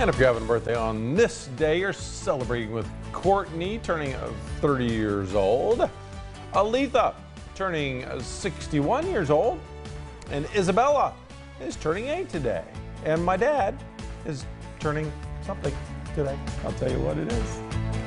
And if you're having a birthday on this day, you're celebrating with Courtney, turning 30 years old, Aletha, turning 61 years old, and Isabella is turning 8 today. And my dad is turning something today. I'll tell you what it is.